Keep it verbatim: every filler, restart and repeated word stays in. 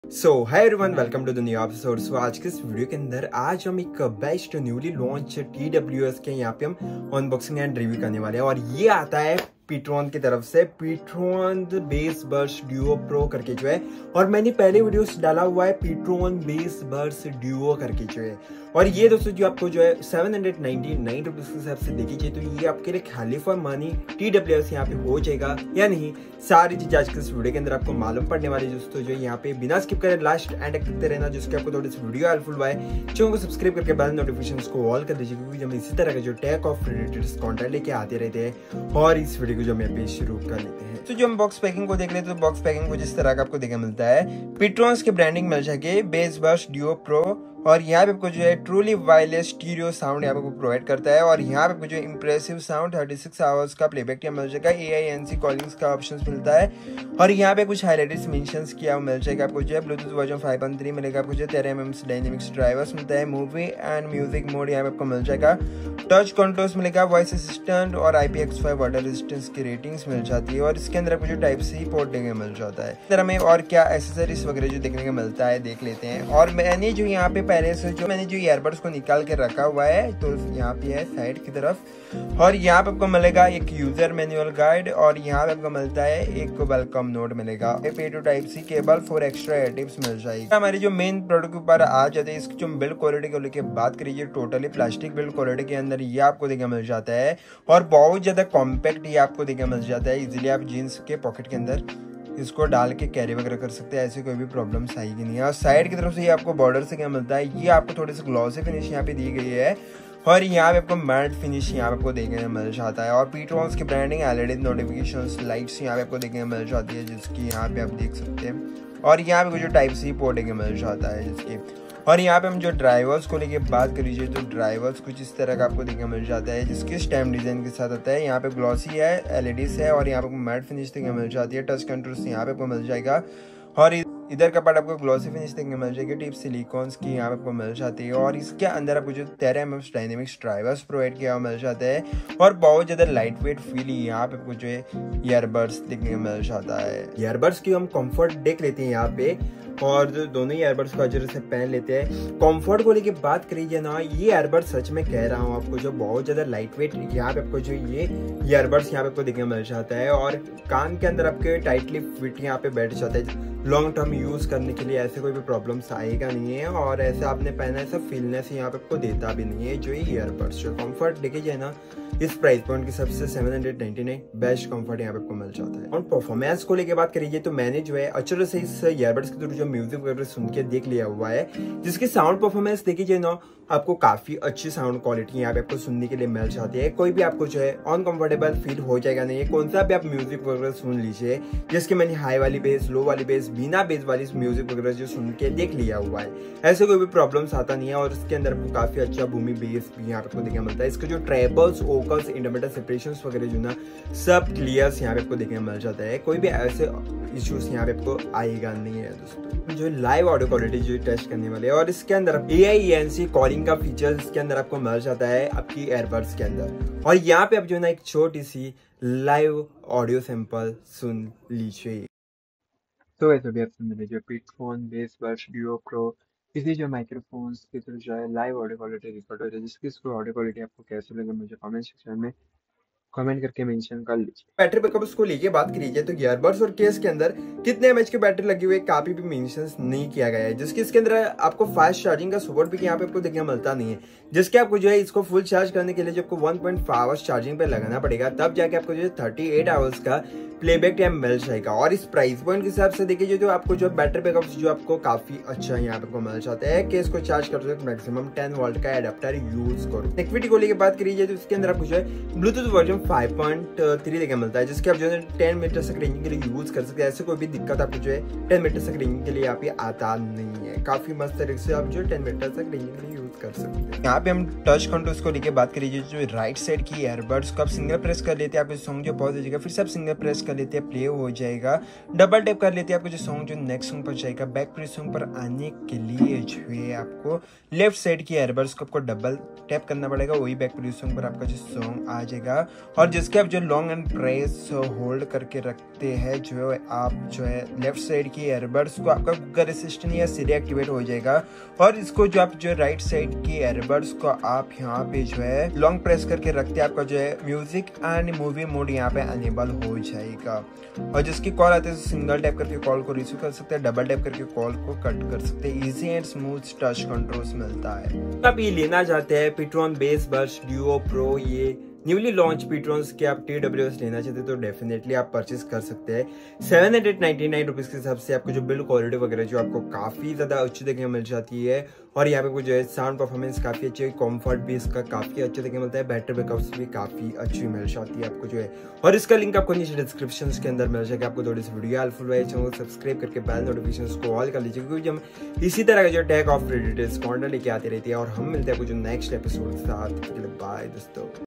So hi everyone, welcome to the new episode. So आज के इस वीडियो के अंदर आज हम एक best newly launch T W S के यहाँ पे हम अनबॉक्सिंग एंड रिव्यू करने वाले हैं और ये आता है पीट्रॉन की तरफ से, Ptron bass buds duo pro करके जो है। और मैंने पहले वीडियोस डाला हुआ है पीट्रॉन बेस बड्स डुओ करके जो है। और ये दोस्तों जो आपको जो है seven hundred ninety nine rupees के हिसाब से देखी जाए तो ये आपके लिए खाली for money T W S यहाँ पे हो जाएगा या नहीं, सारी चीज आज के इस वीडियो के अंदर आपको मालूम पड़ने वाली दोस्तों। जो यहाँ पे बिना स्किप करे लास्ट एंड तक देखते रहना, जिसके आपको थोड़ी सी वीडियो हेल्पफुल हुआ है। चैनल को सब्सक्राइब करके बेल नोटिफिकेशंस को ऑल कर दीजिए, क्योंकि हम इसी तरह के जो टेक ऑफ रिलेटेड कंटेंट लेके आते रहते हैं। और इस वीडियो को जो मैं पे शुरू कर लेते हैं। तो जो हम बॉक्स पैकिंग को देख लेते हैं तो बॉक्स पैकिंग को जिस तरह का आपको देखने मिलता है, पीट्रॉन्स की ब्रांडिंग मिल जाएगी बेस बड्स डुओ प्रो। और यहाँ पे आपको जो है ट्रूली वायरलेस स्टीरियो साउंड यहाँ पे प्रोवाइड करता है। और यहाँ पे आपको जो impressive sound thirty six hours का प्लेबैक टाइम मिल जाएगा, A I N C callings का ऑप्शन मिलता है। और यहाँ पे कुछ हाईलाइटेड मेंशंस किया मिल जाएगा आपको जो है। Bluetooth version five point three मिलेगा आपको जो तेरह एम एम डायनेमिक्स ड्राइवर्स मिलता है। मूवी एंड म्यूजिक मोड यहाँ पे आपको मिल जाएगा। टच कंट्रोल्स मिलेगा, वॉइस असिस्टेंट और I P X five water resistance की रेटिंग्स मिल जाती है। और इसके अंदर आपको जो टाइप सी पोर्ट देखने मिल जाता है। इस तरह में और क्या एसेसरीज वगैरह जो देखने को मिलता है देख लेते हैं। और मैंने जो यहाँ पे पहले से जो मैंने जो ईयरबड्स को निकाल के रखा हुआ है तो यहाँ पे है साइड की तरफ। और यहाँ पे आपको मिलेगा एक यूजर मैनुअल गाइड और यहाँ पे आपको मिलता है एक वेलकम नोट मिलेगा। पे two type C cable for extra additives मिल जाएगी। हमारे जो मेन प्रोडक्ट के ऊपर आ जाते हैं, इसकी जो बिल्ड क्वालिटी को लेकर बात करिए, टोटली प्लास्टिक बिल्ड क्वालिटी के अंदर ये आपको देखने मिल जाता है। और बहुत ज्यादा कॉम्पैक्ट ये आपको देखने मिल जाता है। इजिली आप जीन्स के पॉकेट के अंदर इसको डाल के कैरी वगैरह कर सकते हैं, ऐसे कोई भी प्रॉब्लम आएगी नहीं है। और साइड की तरफ से ये आपको बॉर्डर से क्या मिलता है, ये आपको थोड़ी सी ग्लॉसी फिनिश यहाँ पे दी गई है। और यहाँ पे आपको मैट फिनिश यहाँ पे आपको देखने में मिल जाता है। और पीट्रॉन्स की ब्रांडिंग एलईडी नोटिफिकेशंस लाइट्स यहाँ पे आपको देखने में मिल जाती है, जिसकी यहाँ पे आप देख सकते हैं। और यहाँ पे जो टाइप सी पोर्ट देखने मिल जाता है जिसकी। और यहाँ पे हम जो ड्राइवर्स को लेके बात करिए तो ड्राइवर्स कुछ इस तरह का आपको देखने मिल जाता है, जिसकी स्टैम्प डिजाइन के साथ आता है। यहाँ पे ग्लॉसी है, एलईडीज है और यहाँ पे मैट फिनिश देखने मिल जाती है। टच कंट्रोल्स यहाँ पे आपको मिल जाएगा। और इधर का पार्ट आपको ग्लॉसी फिनिश देखने मिल जाएगी, टिप सिलिकॉन्स की यहाँ पे आपको मिल जाती है। और इसके अंदर आपको जो तेरह M M dynamics drivers provide किया मिल जाता है। और बहुत ज्यादा लाइट वेट फील यहाँ पे आपको जो है ईयरबड्स देखने को मिल जाता है। ईयरबड्स की हम कंफर्ट देख लेते हैं यहाँ पे, और जो दोनों ही ईयरबड्स को अच्छे से पहन लेते हैं। कंफर्ट को लेके बात करिए ना, ये ईयरबड सच में कह रहा हूँ आपको जो बहुत ज्यादा लाइट वेट यहाँ पे आपको जो ये ईयरबड्स यहाँ पे आपको देखने मिल जाता है। और कान के अंदर आपके टाइटली फिट यहाँ पे बैठ जाता है। लॉन्ग टर्म यूज करने के लिए ऐसे कोई भी प्रॉब्लम्स आएगा नहीं है। और ऐसे आपने पहना ऐसा फीलनेस यहाँ पे आपको देता भी नहीं है। जो ये ईयरबड्स जो कंफर्ट देखे जाए ना, इस प्राइस पॉइंट के सबसे seven hundred ninety nine best comfort यहाँ पे आपको मिल जाता है। और परफॉर्मेंस को लेके बात करिए तो मैंने जो है अच्छे से इस ईयरबड्स के थ्रू जो म्यूजिक वगैरह सुन के देख लिया हुआ है, जिसकी साउंड परफॉर्मेंस देखी जाए ना, आपको काफी अच्छी साउंड क्वालिटी यहाँ पे आपको सुनने के लिए मिल जाती है। कोई भी आपको जो है अनकंफर्टेबल फील हो जाएगा नहीं है। कौन सा भी आप म्यूजिक वगैरह सुन लीजिए, जिसके मैंने हाई वाली बेस, लो वाली बेस, बिना बेस वाली म्यूजिक वगैरह जो सुन के देख लिया हुआ है, ऐसे कोई भी प्रॉब्लम्स आता नहीं है। और इसके अंदर आपको काफी अच्छा भूमि बेस भी यहाँ पे आपको देखने मिलता है। इसके जो ट्रेबल्स, वोकल्स, इंटरमीडिएट सेपरेशंस वगैरह जो ना सब क्लियर यहाँ पे आपको देखने मिल जाता है। कोई भी ऐसे इश्यूज यहाँ पे आपको आएगा नहीं है दोस्तों। जो लाइव ऑडियो क्वालिटी जो टेस्ट करने वाले हैं, और इसके अंदर A I N C calling का फीचर इसके अंदर आपको मिल जाता है आपकी एयरबड्स के अंदर। और यहाँ पे आप जो ना एक छोटी सी लाइव ऑडियो सैंपल सुन लीजिए। तो ऐसे भी आप सुन लीजिए Ptron bass buds duo pro, इसी जो माइक्रोफोन्स के थ्रू जो है लाइव ऑडियो क्वालिटी रिकॉर्ड हो रही है। जिसकी इसको ऑडियो क्वालिटी आपको कैसे लगे मुझे कमेंट सेक्शन में कमेंट करके मेंशन कर लीजिए। बैटरी बैकअप को लेके बात करिए तो ईयरबड्स और केस के अंदर कितने एमएच की बैटरी लगी हुई है काफी भी मेंशन नहीं किया गया है, जिसके इसके अंदर आपको फास्ट चार्जिंग का सपोर्ट भी यहाँ पे आपको देखने मिलता नहीं है। जिसके आपको जो है इसको फुल चार्ज करने के लिए जो आपको one point five hours charging पे लगाना पड़ेगा, तब जाके आपको जो है थर्टी एट आवर्स का प्लेबैक टाइम मिल जाएगा। और इस प्राइस पॉइंट के हिसाब से देखिए जो आपको जो बैटरी बैकअप जो आपको काफी अच्छा यहाँ पे मिल जाता है। केस को चार्ज करते वक्त मैक्सिमम टेन वोल्ट का एडाप्टर यूज करो। कनेक्टिविटी को लेकर बात करिए तो इसके अंदर आपको जो है Bluetooth version five point three देखने मिलता है, जिसके आप जो है टेन मीटर तक रेंजिंग के लिए यूज कर सकते हैं। ऐसे कोई भी दिक्कत आपको जो है टेन मीटर तक रेंजिंग के लिए यहाँ पे आता नहीं है। काफी मस्त तरीके से आप जो टेन मीटर तक रेंजिंग के लिए यूज कर सकते हैं। यहाँ पे हम टच कंट्रोल्स को लेकर बात करिए जो राइट साइड की ईयरबड्स को आप सिंगल प्रेस कर लेते हैं, आपको सॉन्ग जो पॉज हो जाएगा, फिर से आप सिंगल प्रेस कर लेते हैं, प्ले हो जाएगा। डबल टैप कर लेते हैं, आपको जो सॉन्ग जो नेक्स्ट सॉन्ग पर जाएगा। बैक प्रेस सॉन्ग पर आने के लिए जो है आपको लेफ्ट साइड की ईयरबड्स को आपको डबल टैप करना पड़ेगा, वही बैक प्रेस सॉन्ग पर आपका जो सॉन्ग आ जाएगा। और जिसके आप जो लॉन्ग एंड प्रेस होल्ड करके रखते हैं जो है आप जो है लेफ्ट साइड की एयरबड्स को आपका गूगल असिस्टेंट या सिरी एक्टिवेट हो जाएगा। और इसको जो आप जो राइट साइड की एयरबड्स को आप यहाँ पे जो है लॉन्ग प्रेस करके रखते हैं, आपका जो है म्यूजिक एंड मूवी मोड यहाँ पे अनेबल हो जाएगा। और जिसकी कॉल आती है सिंगल टैप करके कॉल को रिसीव कर सकते हैं, डबल टैप करके कॉल को कट कर सकते हैं। Easy and smooth touch controls मिलता है। आप ये लेना चाहते हैं Ptron bass buds duo pro, ये न्यूली लॉन्च पीट्रॉन्स के आप टी डब्ल्यू एस लेना चाहते हैं तो डेफिनेटली आप परचेस कर सकते हैं। Seven hundred ninety nine rupees के हिसाब से आपको जो बिल्ड क्वालिटी वगैरह जो आपको काफी ज्यादा अच्छी देखने मिल जाती है। और यहाँ पे जो है साउंड परफॉर्मेंस काफी अच्छी है, कॉम्फर्ट भी इसका काफी अच्छा देखने मिलता है, बैटरी बैकअप्स भी काफी अच्छी मिल जाती है आपको जो है। और इसका लिंक आपको नीचे डिस्क्रिप्शन के अंदर मिल जाएगा। आपको थोड़ी सी वीडियो हेल्पफुल है, चैनल सब्सक्राइब करके बेल नोटिफिकेशन को ऑल कर लीजिए, क्योंकि हम इसी तरह का जो टैग ऑफ डिटेल्स कॉन्टेंट लेके आते रहती है। और हम मिलते हैं कुछ नेक्स्ट एपिसोड के साथ। बाय दोस्तों।